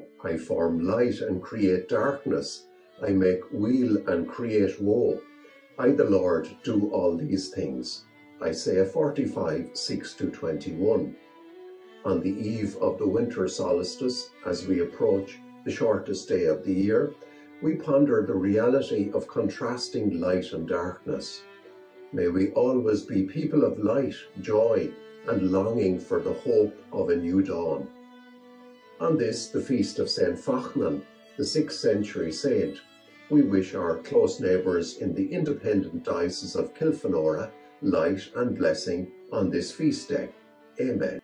I form light and create darkness. I make weal and create woe. I, the Lord, do all these things. Isaiah 45, 6-21. On the eve of the winter solstice, as we approach the shortest day of the year, we ponder the reality of contrasting light and darkness. May we always be people of light, joy, and longing for the hope of a new dawn. On this, the feast of St. Fachanan, the 6th century saint, we wish our close neighbours in the independent Diocese of Kilfenora light and blessing on this feast day. Amen.